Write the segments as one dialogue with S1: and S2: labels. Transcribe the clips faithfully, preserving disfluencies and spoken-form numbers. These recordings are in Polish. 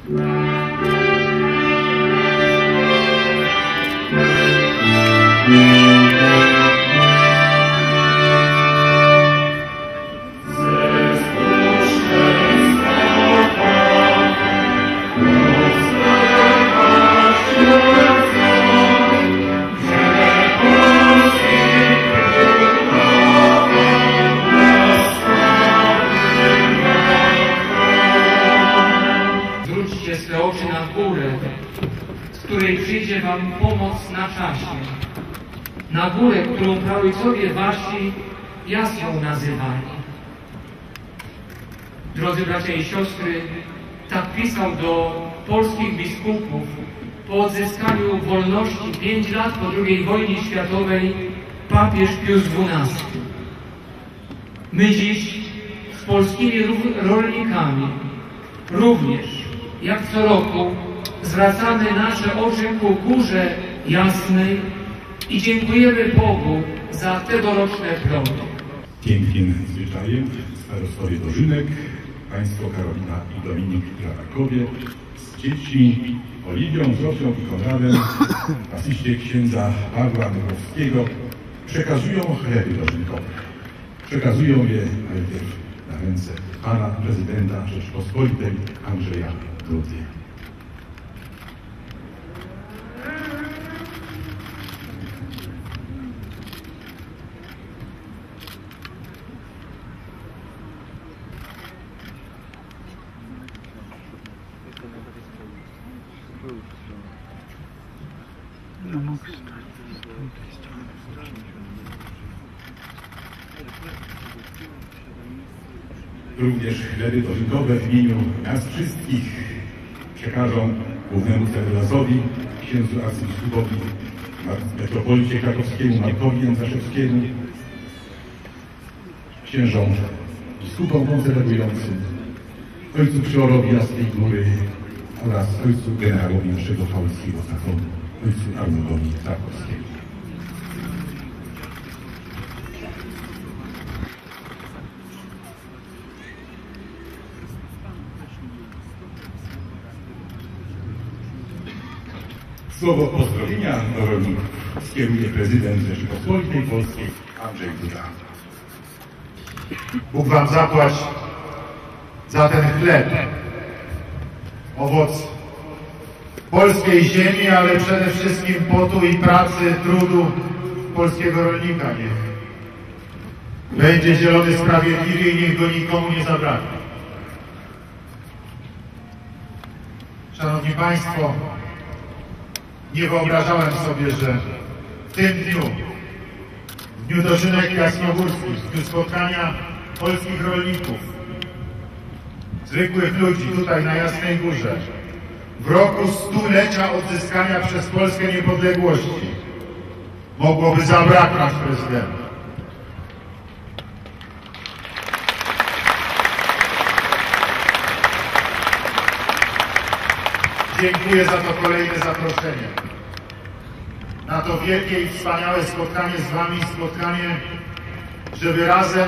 S1: Wam pomoc na czasie, na górę, którą praojcowie wasi jasną nazywali. Drodzy bracia i siostry, tak pisał do polskich biskupów po odzyskaniu wolności pięć lat po drugiej wojnie światowej papież Pius dwunasty. My dziś z polskimi rolnikami również, jak co roku, zwracamy nasze oczy ku Górze Jasnej i dziękujemy Bogu za tegoroczne plony.
S2: Pięknym zwyczajem starostowie Dożynek, państwo Karolina i Dominik Grabakowie, z dzieci Oliwią, Zosią i Konradem w asyście księdza Pawła Nowowskiego przekazują chleby dożynkowe. Przekazują je najpierw na ręce pana prezydenta Rzeczypospolitej Andrzeja Dudy.
S3: No mógł stać z tej strony.
S2: Również chleby dożynkowe w imieniu nas wszystkich przekażą głównemu cerebrazowi, księdzu arcybiskupowi metropolicie krakowskiemu Markowi Jędraszewskiemu, księżom biskupom konsekrującym, ojcu przyorowi Jasnej Góry oraz ojcu generałowi naszego Fałeckiego Zachodu, ojcu Arnoldowi Tarkowskiemu. Słowo pozdrowienia do rolników skieruje prezydent Rzeczypospolitej Polskiej Andrzej Duda.
S4: Bóg wam zapłać za ten chleb, owoc polskiej ziemi, ale przede wszystkim potu i pracy, trudu polskiego rolnika. Niech będzie zielony sprawiedliwie i niech go nikomu nie zabraknie. Szanowni Państwo, nie wyobrażałem sobie, że w tym dniu, w dniu Dożynek Jasnogórskich, w dniu spotkania polskich rolników, zwykłych ludzi tutaj na Jasnej Górze, w roku stulecia odzyskania przez Polskę niepodległości, mogłoby zabraknąć prezydenta. Dziękuję za to kolejne zaproszenie. Na to wielkie i wspaniałe spotkanie z Wami, spotkanie, żeby razem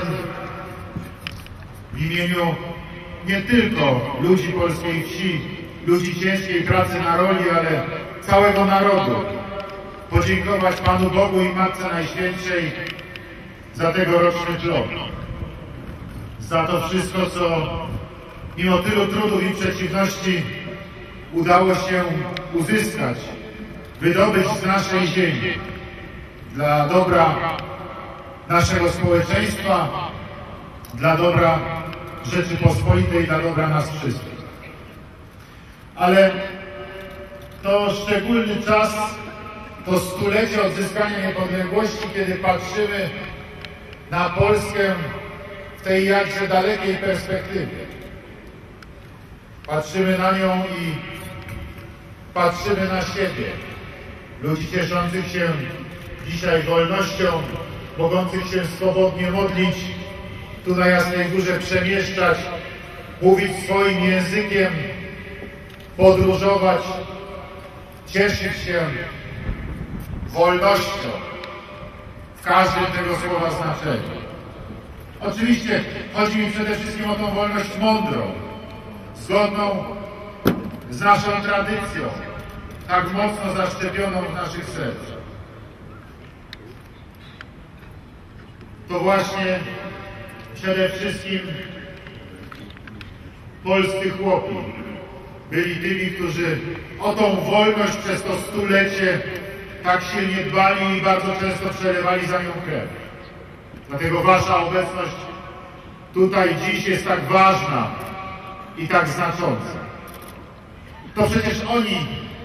S4: w imieniu nie tylko ludzi polskiej wsi, ludzi ciężkiej pracy na roli, ale całego narodu, podziękować Panu Bogu i Matce Najświętszej za tegoroczny plon. Za to wszystko, co mimo tylu trudów i przeciwności udało się uzyskać, wydobyć z naszej ziemi dla dobra naszego społeczeństwa, dla dobra Rzeczypospolitej, dla dobra nas wszystkich. Ale to szczególny czas, to stulecie odzyskania niepodległości, kiedy patrzymy na Polskę w tej jakże dalekiej perspektywie. Patrzymy na nią i patrzymy na siebie. Ludzi cieszących się dzisiaj wolnością, mogących się swobodnie modlić, tu na Jasnej Górze przemieszczać, mówić swoim językiem, podróżować, cieszyć się wolnością w każdym tego słowa znaczeniu. Oczywiście chodzi mi przede wszystkim o tą wolność mądrą, zgodną z naszą tradycją, tak mocno zaszczepioną w naszych sercach. To właśnie przede wszystkim polscy chłopi byli tymi, którzy o tą wolność przez to stulecie tak silnie dbali i bardzo często przelewali za nią krew. Dlatego wasza obecność tutaj dziś jest tak ważna i tak znacząca. To przecież oni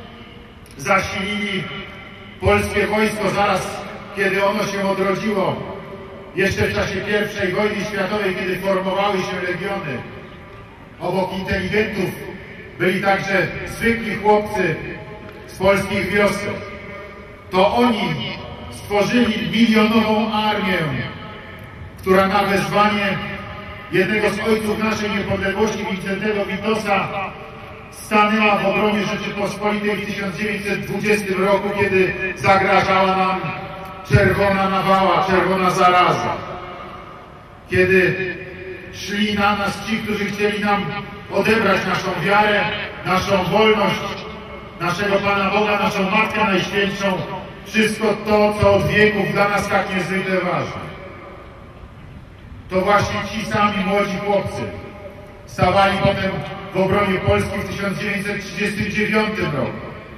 S4: zasilili polskie wojsko zaraz, kiedy ono się odrodziło, jeszcze w czasie pierwszej wojny światowej, kiedy formowały się legiony. Obok inteligentów byli także zwykli chłopcy z polskich wiosek. To oni stworzyli milionową armię, która na wezwanie jednego z ojców naszej niepodległości, Wincentego Witosa, stanęła w obronie Rzeczypospolitej w tysiąc dziewięćset dwudziestym roku, kiedy zagrażała nam czerwona nawała, czerwona zaraza. Kiedy szli na nas ci, którzy chcieli nam odebrać naszą wiarę, naszą wolność, naszego Pana Boga, naszą Matkę Najświętszą, wszystko to, co od wieków dla nas tak niezwykle ważne. To właśnie ci sami młodzi chłopcy stawali potem w obronie Polski w tysiąc dziewięćset trzydziestym dziewiątym roku.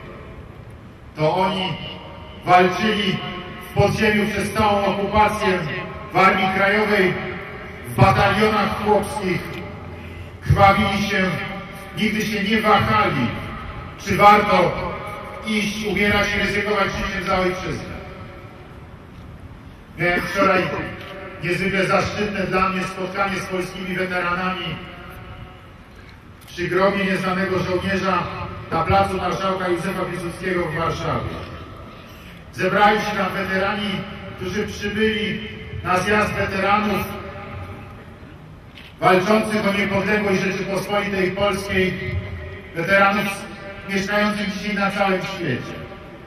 S4: To oni walczyli w podziemiu przez całą okupację w Armii Krajowej, w batalionach chłopskich, krwawili się, nigdy się nie wahali, czy warto iść, umierać i ryzykować życiem za ojczyznę. Miałem wczoraj niezwykle zaszczytne dla mnie spotkanie z polskimi weteranami przy grobie nieznanego żołnierza na placu Marszałka Józefa Piłsudskiego w Warszawie. Zebrali się tam weterani, którzy przybyli na zjazd weteranów walczących o niepodległość Rzeczypospolitej Polskiej, weteranów mieszkających dzisiaj na całym świecie.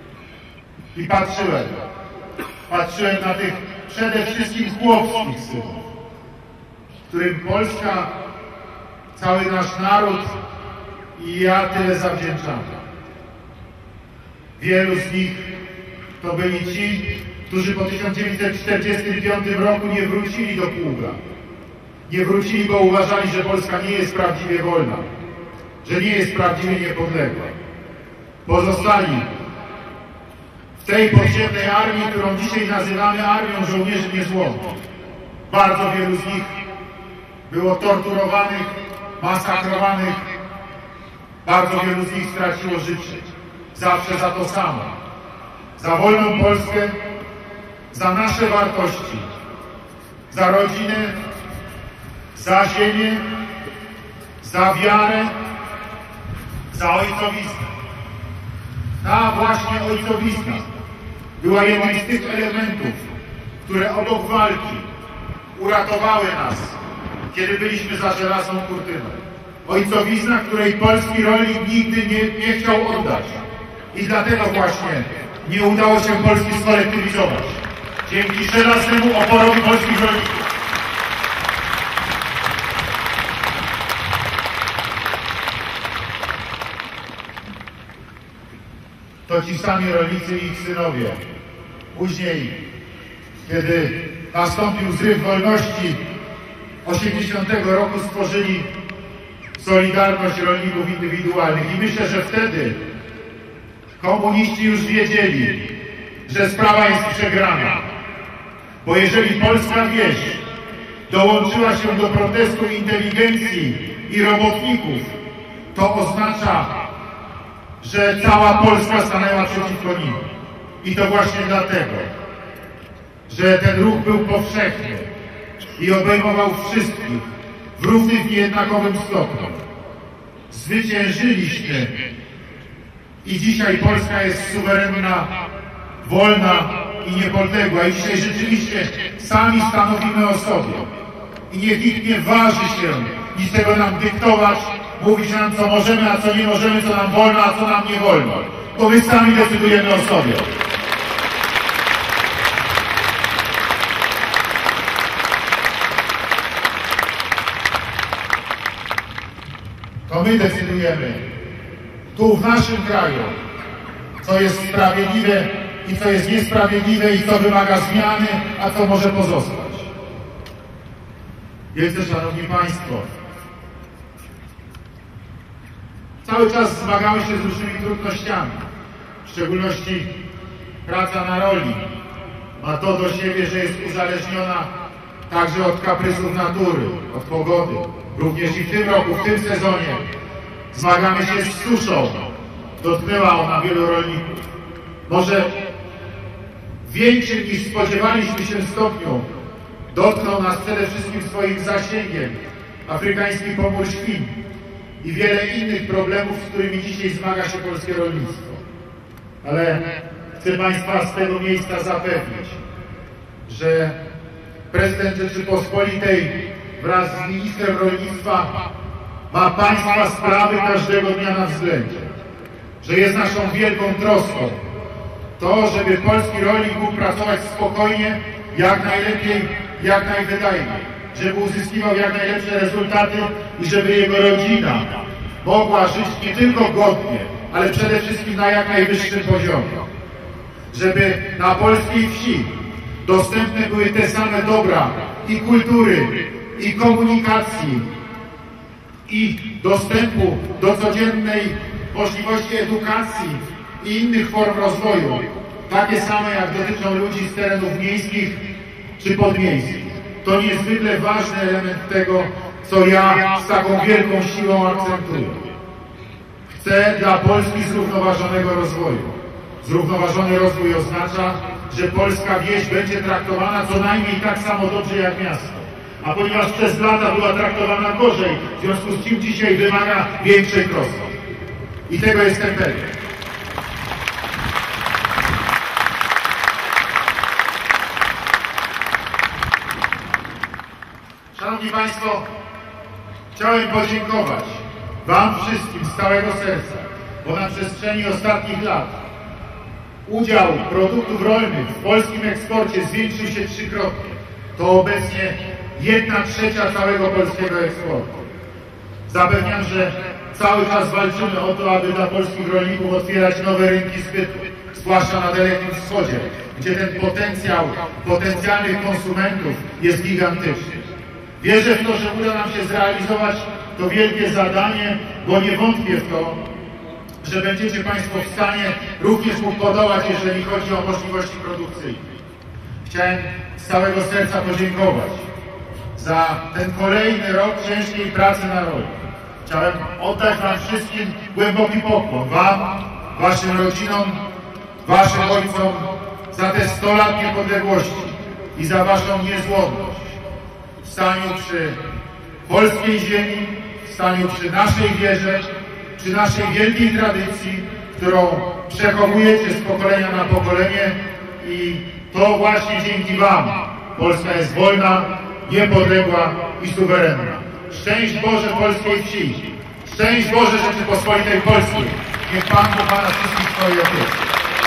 S4: I patrzyłem, patrzyłem na tych przede wszystkim chłopskich synów, którym Polska, cały nasz naród i ja tyle zawdzięczamy. Wielu z nich to byli ci, którzy po tysiąc dziewięćset czterdziestym piątym roku nie wrócili do pługa. Nie wrócili, bo uważali, że Polska nie jest prawdziwie wolna, że nie jest prawdziwie niepodległa. Pozostali w tej podziemnej armii, którą dzisiaj nazywamy Armią Żołnierzy Niezłomnych. Bardzo wielu z nich było torturowanych, masakrowanych. Bardzo wielu z nich straciło życie. Zawsze za to samo. Za wolną Polskę, za nasze wartości, za rodzinę, za ziemię, za wiarę, za ojcowiznę. Ta właśnie ojcowizna była jednym z tych elementów, które obok walki uratowały nas, kiedy byliśmy za żelazną kurtyną. Ojcowizna, której polski rolnik nigdy nie, nie chciał oddać. I dlatego właśnie nie udało się Polski skolektywizować. Dzięki żelaznemu oporowi polskich rolników. To ci sami rolnicy i ich synowie. Później, kiedy nastąpił zryw wolności, osiemdziesiątego roku stworzyli Solidarność Rolników Indywidualnych. I myślę, że wtedy komuniści już wiedzieli, że sprawa jest przegrana. Bo jeżeli polska wieś dołączyła się do protestu inteligencji i robotników, to oznacza, że cała Polska stanęła przeciwko nim. I to właśnie dlatego, że ten ruch był powszechny i obejmował wszystkich w równym i jednakowym stopniu. Zwyciężyliśmy i dzisiaj Polska jest suwerenna, wolna i niepodległa. I dzisiaj rzeczywiście sami stanowimy o sobie. I niech nikt nie waży się nic tego nam dyktować, mówić nam, co możemy, a co nie możemy, co nam wolno, a co nam nie wolno. Bo my sami decydujemy o sobie. To my decydujemy, tu w naszym kraju, co jest sprawiedliwe i co jest niesprawiedliwe i co wymaga zmiany, a co może pozostać. Wielce Szanowni Państwo, cały czas zmagamy się z różnymi trudnościami, w szczególności praca na roli ma to do siebie, że jest uzależniona także od kaprysów natury, od pogody. Również i w tym roku, w tym sezonie zmagamy się z suszą. Dotknęła ona wielu rolników. Może w większym niż spodziewaliśmy się stopniu dotknął nas przede wszystkim swoim zasięgiem afrykański pomór świń i wiele innych problemów, z którymi dzisiaj zmaga się polskie rolnictwo. Ale chcę Państwa z tego miejsca zapewnić, że prezydent Rzeczypospolitej wraz z ministrem rolnictwa ma Państwa sprawy każdego dnia na względzie, że jest naszą wielką troską to, żeby polski rolnik mógł pracować spokojnie, jak najlepiej, jak najwydajniej, żeby uzyskiwał jak najlepsze rezultaty i żeby jego rodzina mogła żyć nie tylko godnie, ale przede wszystkim na jak najwyższym poziomie. Żeby na polskiej wsi dostępne były te same dobra i kultury, i komunikacji, i dostępu do codziennej możliwości edukacji i innych form rozwoju, takie same jak dotyczą ludzi z terenów miejskich czy podmiejskich. To niezwykle ważny element tego, co ja z taką wielką siłą akcentuję. Chcę dla Polski zrównoważonego rozwoju. Zrównoważony rozwój oznacza, że polska wieś będzie traktowana co najmniej tak samo dobrze jak miasto. A ponieważ przez lata była traktowana gorzej, w związku z czym dzisiaj wymaga większej troski. I tego jestem pewien. Szanowni Państwo, chciałem podziękować Wam wszystkim z całego serca, bo na przestrzeni ostatnich lat udział produktów rolnych w polskim eksporcie zwiększył się trzykrotnie. To obecnie jedna trzecia całego polskiego eksportu. Zapewniam, że cały czas walczymy o to, aby dla polskich rolników otwierać nowe rynki zbytu, zwłaszcza na Dalekim Wschodzie, gdzie ten potencjał potencjalnych konsumentów jest gigantyczny. Wierzę w to, że uda nam się zrealizować to wielkie zadanie, bo nie wątpię w to, że będziecie Państwo w stanie również mu podołać, jeżeli chodzi o możliwości produkcyjne. Chciałem z całego serca podziękować za ten kolejny rok ciężkiej pracy na roli. Chciałem oddać Wam wszystkim głęboki pokłon, Wam, Waszym rodzinom, Waszym ojcom za te sto lat niepodległości i za Waszą niezłomność w staniu przy polskiej ziemi, w staniu przy naszej wierze, przy naszej wielkiej tradycji, którą przechowujecie z pokolenia na pokolenie i to właśnie dzięki Wam Polska jest wolna, niepodległa i suwerenna. Szczęść Boże polskiej wsi! Szczęść Boże Rzeczypospolitej Polskiej! Niech Pan Bóg ma nas wszystkich w swojej opiece.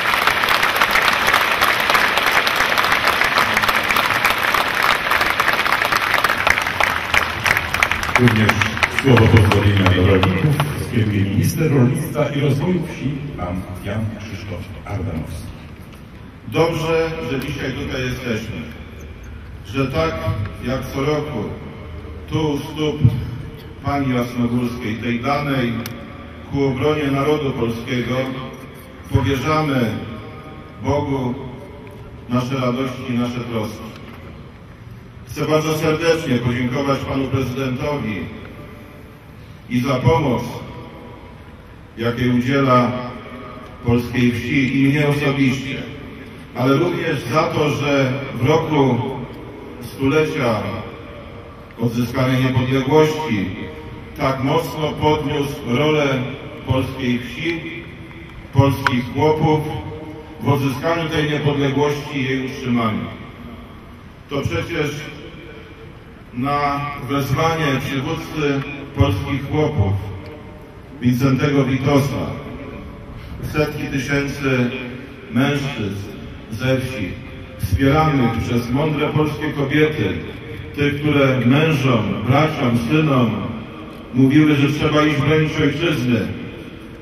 S2: Również słowo pozdrowienia do rolników skieruje minister rolnictwa i rozwoju wsi, pan Jan Krzysztof Ardanowski.
S5: Dobrze, że dzisiaj tutaj jesteśmy, że tak jak co roku tu u stóp Pani Jasnogórskiej, tej danej ku obronie narodu polskiego, powierzamy Bogu nasze radości i nasze troski. Chcę bardzo serdecznie podziękować Panu Prezydentowi i za pomoc, jakiej udziela polskiej wsi i mnie osobiście, ale również za to, że w roku stulecia odzyskania niepodległości tak mocno podniósł rolę polskiej wsi, polskich chłopów w odzyskaniu tej niepodległości i jej utrzymaniu. To przecież na wezwanie przywódcy polskich chłopów Wincentego Witosa setki tysięcy mężczyzn ze wsi wspieranych przez mądre polskie kobiety, tych, które mężom, braciom, synom mówiły, że trzeba iść bronić ojczyzny,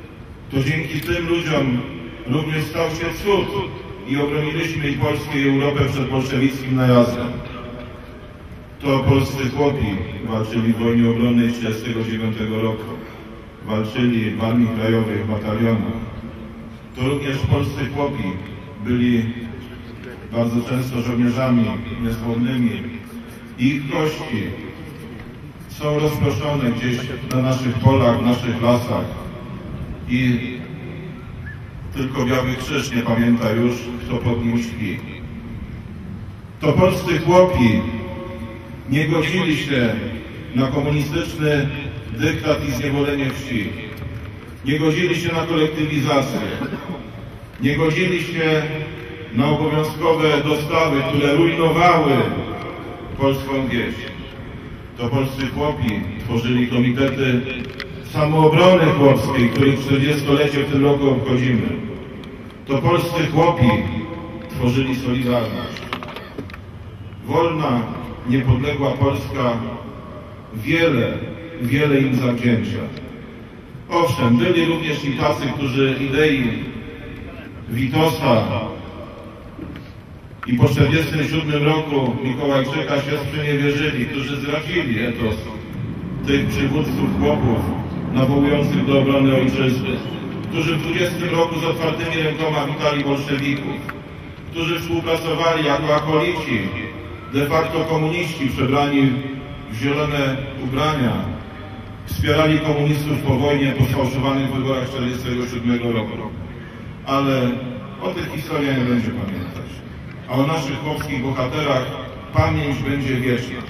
S5: To dzięki tym ludziom również stał się cud i obroniliśmy i Polskę, i Europę przed bolszewickim najazdem. To polscy chłopi walczyli w wojnie obronnej tysiąc dziewięćset trzydziestego dziewiątego roku. Walczyli w Armii Krajowej, w batalionach. To również polscy chłopi byli bardzo często żołnierzami niezłomnymi. Ich kości są rozproszone gdzieś na naszych polach, w naszych lasach i tylko Biały Krzyż nie pamięta już, kto pod nim śpi. To polscy chłopi nie godzili się na komunistyczny dyktat i zniewolenie wsi. Nie godzili się na kolektywizację. Nie godzili się na obowiązkowe dostawy, które rujnowały polską wieś. To polscy chłopi tworzyli komitety samoobrony chłopskiej, których czterdziestolecie w tym roku obchodzimy. To polscy chłopi tworzyli Solidarność. Wolna, niepodległa Polska wiele, wiele im zawdzięcza. Owszem, byli również i tacy, którzy idei Witosa i po tysiąc dziewięćset czterdziestym siódmym roku Mikołajczyka się sprzeniewierzyli, którzy zradzili etos tych przywódców chłopów nawołujących do obrony ojczyzny, którzy w dwudziestym roku z otwartymi rękoma witali bolszewików, którzy współpracowali jako akolici, de facto komuniści przebrani w zielone ubrania, wspierali komunistów po wojnie, po sfałszowanych wyborach tysiąc dziewięćset czterdziestego siódmego roku. Ale o tych historia nie będzie pamiętać. A o naszych chłopskich bohaterach pamięć będzie wieczna.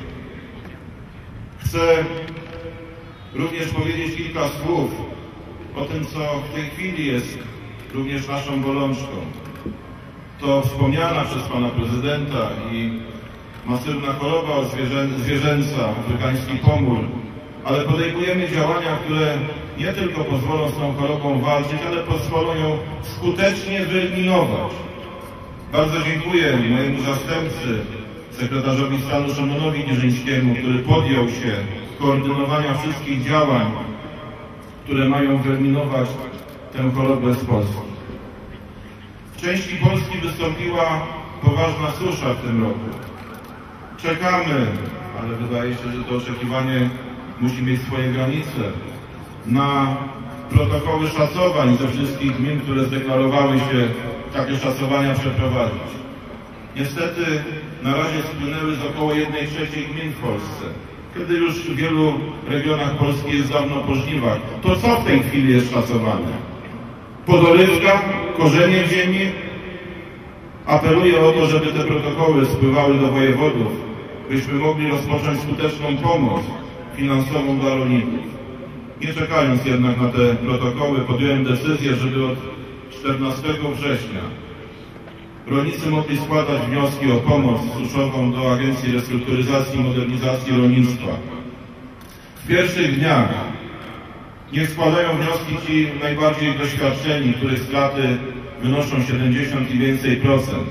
S5: Chcę również powiedzieć kilka słów o tym, co w tej chwili jest również naszą bolączką. To wspomniana przez pana prezydenta i masywna choroba zwierzęca, afrykański pomór, ale podejmujemy działania, które nie tylko pozwolą z tą chorobą walczyć, ale pozwolą ją skutecznie wyeliminować. Bardzo dziękuję mojemu zastępcy, sekretarzowi stanu Szymonowi Giżyńskiemu, który podjął się koordynowania wszystkich działań, które mają wyeliminować tę chorobę z Polski. W części Polski wystąpiła poważna susza w tym roku. Czekamy, ale wydaje się, że to oczekiwanie musi mieć swoje granice, na protokoły szacowań ze wszystkich gmin, które zdeklarowały się takie szacowania przeprowadzić. Niestety na razie spłynęły z około jednej trzeciej gmin w Polsce, kiedy już w wielu regionach Polski jest dawno po żniwach. To co w tej chwili jest szacowane? Podorywka, korzenie w ziemi? Apeluję o to, żeby te protokoły spływały do wojewodów, byśmy mogli rozpocząć skuteczną pomoc finansową dla rolników. Nie czekając jednak na te protokoły, podjąłem decyzję, żeby od czternastego września rolnicy mogli składać wnioski o pomoc suszową do Agencji Restrukturyzacji i Modernizacji Rolnictwa. W pierwszych dniach niech składają wnioski ci najbardziej doświadczeni, których straty wynoszą siedemdziesiąt i więcej procent.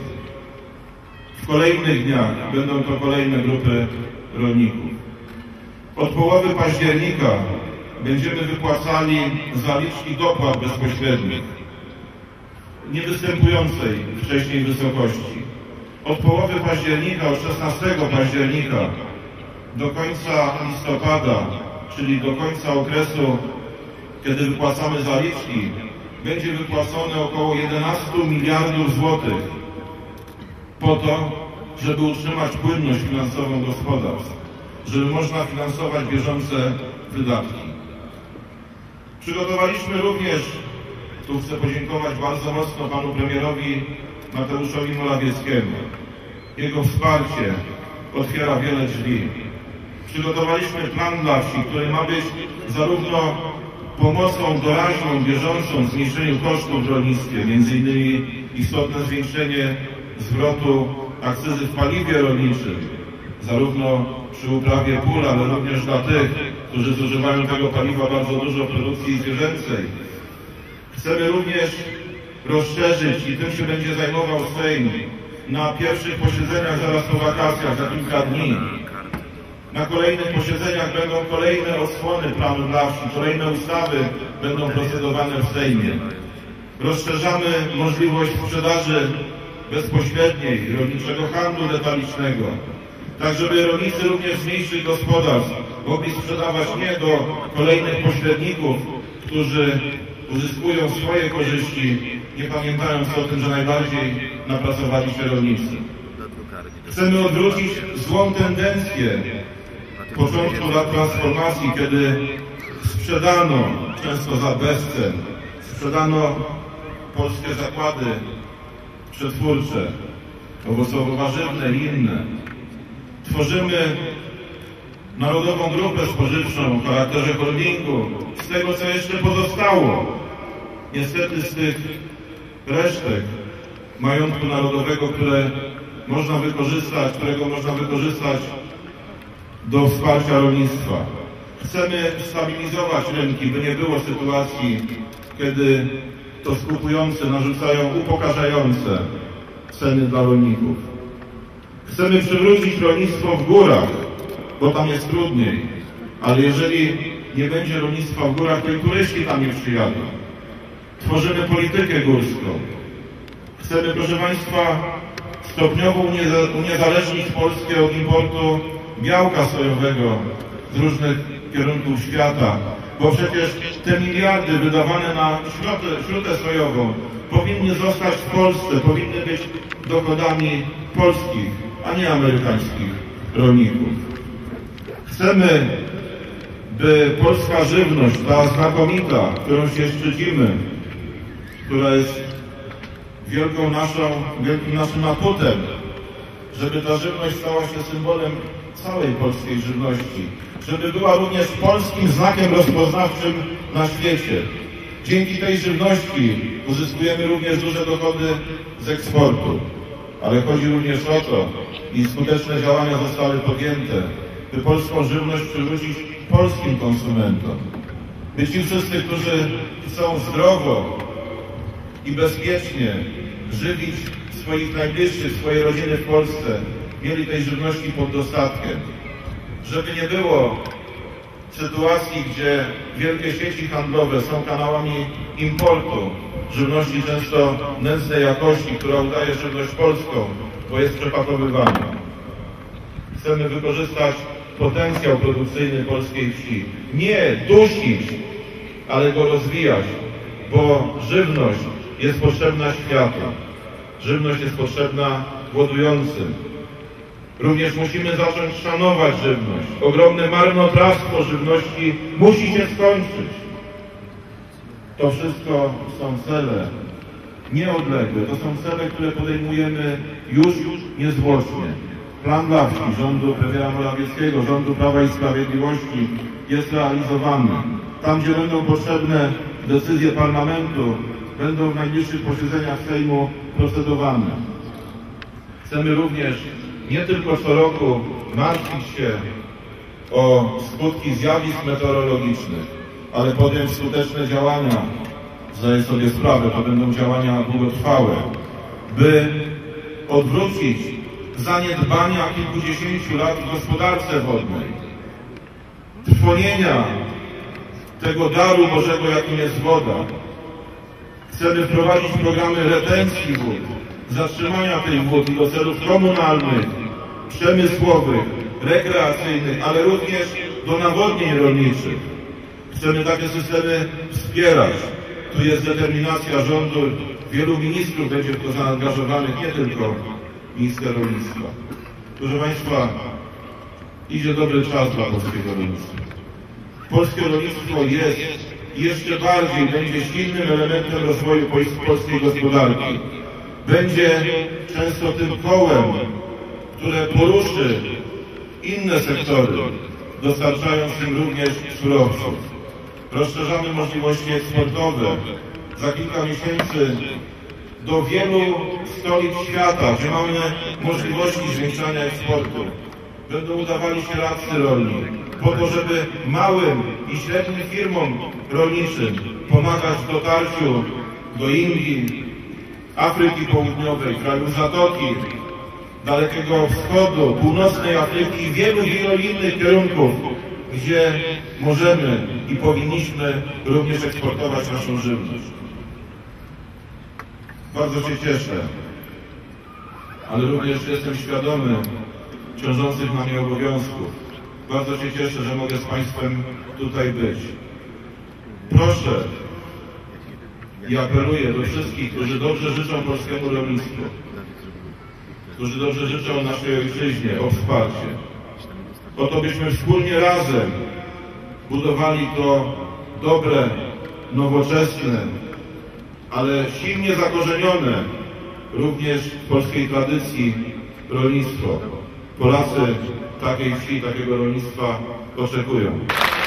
S5: W kolejnych dniach będą to kolejne grupy rolników. Od połowy października będziemy wypłacali zaliczki dopłat bezpośrednich, niewystępującej wcześniej wysokości. Od połowy października, od szesnastego października do końca listopada, czyli do końca okresu, kiedy wypłacamy zaliczki, będzie wypłacone około jedenaście miliardów złotych po to, żeby utrzymać płynność finansową gospodarstw, żeby można finansować bieżące wydatki. Przygotowaliśmy również, tu chcę podziękować bardzo mocno panu premierowi Mateuszowi Morawieckiemu. Jego wsparcie otwiera wiele drzwi. Przygotowaliśmy plan dla wsi, który ma być zarówno pomocą doraźną, bieżącą w zmniejszeniu kosztów w rolnictwie, między innymi istotne zwiększenie zwrotu akcyzy w paliwie rolniczym, zarówno przy uprawie pól, ale również dla tych, którzy zużywają tego paliwa bardzo dużo w produkcji zwierzęcej. Chcemy również rozszerzyć, i tym się będzie zajmował Sejm, na pierwszych posiedzeniach zaraz po wakacjach, za kilka dni, Na kolejnych posiedzeniach będą kolejne odsłony planu dla wsi, kolejne ustawy będą procedowane w Sejmie. Rozszerzamy możliwość sprzedaży bezpośredniej, rolniczego handlu detalicznego, tak żeby rolnicy również z mniejszych gospodarstw mogli sprzedawać nie do kolejnych pośredników, którzy uzyskują swoje korzyści, nie pamiętając o tym, że najbardziej napracowali się rolnicy. Chcemy odwrócić złą tendencję początku lat transformacji, kiedy sprzedano, często za bezcen, sprzedano polskie zakłady przetwórcze, owocowo-warzywne i inne. Tworzymy Narodową Grupę Spożywczą o charakterze holdingu z tego, co jeszcze pozostało. Niestety z tych resztek majątku narodowego, które można wykorzystać, którego można wykorzystać do wsparcia rolnictwa. Chcemy stabilizować rynki, by nie było sytuacji, kiedy to skupujący narzucają upokarzające ceny dla rolników. Chcemy przywrócić rolnictwo w górach, bo tam jest trudniej, ale jeżeli nie będzie rolnictwa w górach, to i turyści tam nie przyjadą. Tworzymy politykę górską. Chcemy, proszę Państwa, stopniowo uniezależnić Polskę od importu białka sojowego z różnych kierunków świata, bo przecież te miliardy wydawane na śrutę, śrutę sojową powinny zostać w Polsce, powinny być dochodami polskich, a nie amerykańskich rolników. Chcemy, by polska żywność, ta znakomita, którą się szczycimy, która jest wielką naszą, wielkim naszym atutem, żeby ta żywność stała się symbolem całej polskiej żywności, żeby była również polskim znakiem rozpoznawczym na świecie. Dzięki tej żywności uzyskujemy również duże dochody z eksportu, ale chodzi również o to, i skuteczne działania zostały podjęte, by polską żywność przywrócić polskim konsumentom. By ci wszyscy, którzy chcą zdrowo i bezpiecznie żywić swoich najbliższych, swoje rodziny w Polsce, mieli tej żywności pod dostatkiem. Żeby nie było sytuacji, gdzie wielkie sieci handlowe są kanałami importu żywności często nędznej jakości, która udaje żywność polską, bo jest przepakowywana. Chcemy wykorzystać potencjał produkcyjny polskiej wsi. Nie dusić, ale go rozwijać, bo żywność jest potrzebna światu. Żywność jest potrzebna głodującym. Również musimy zacząć szanować żywność. Ogromne marnotrawstwo żywności musi się skończyć. To wszystko są cele nieodległe. To są cele, które podejmujemy już niezwłocznie. Plan dla wsi rządu premiera Morawieckiego, rządu Prawa i Sprawiedliwości jest realizowany. Tam, gdzie będą potrzebne decyzje parlamentu, będą w najbliższych posiedzeniach Sejmu procedowane. Chcemy również nie tylko co roku martwić się o skutki zjawisk meteorologicznych, ale podjąć skuteczne działania, zdaję sobie sprawę, to będą działania długotrwałe, by odwrócić zaniedbania kilkudziesięciu lat w gospodarce wodnej, trwonienia tego daru Bożego, jakim jest woda. Chcemy wprowadzić programy retencji wód, zatrzymania tych wód i do celów komunalnych, przemysłowych, rekreacyjnych, ale również do nawodnień rolniczych. Chcemy takie systemy wspierać. Tu jest determinacja rządu. Wielu ministrów będzie w to zaangażowanych, nie tylko minister rolnictwa. Proszę Państwa, idzie dobry czas dla polskiego rolnictwa. Polskie rolnictwo jest i jeszcze bardziej będzie silnym elementem rozwoju polskiej gospodarki. Będzie często tym kołem, które poruszy inne sektory, dostarczając im również surowców. Rozszerzamy możliwości eksportowe. Za kilka miesięcy do wielu stolic świata, gdzie mamy możliwości zwiększania eksportu, będą udawali się radcy rolni, po to, żeby małym i średnim firmom rolniczym pomagać w dotarciu do Indii, Afryki Południowej, krajów Zatoki, Dalekiego Wschodu, północnej Afryki i wielu, wielu innych kierunków, gdzie możemy i powinniśmy również eksportować naszą żywność. Bardzo się cieszę, ale również jestem świadomy ciążących na mnie obowiązków. Bardzo się cieszę, że mogę z Państwem tutaj być. Proszę i apeluję do wszystkich, którzy dobrze życzą polskiemu rolnictwu, którzy dobrze życzą naszej ojczyźnie, o wsparcie. O to, byśmy wspólnie razem budowali to dobre, nowoczesne, ale silnie zakorzenione również w polskiej tradycji rolnictwo. Polacy takiej wsi, takiego rolnictwa oczekują.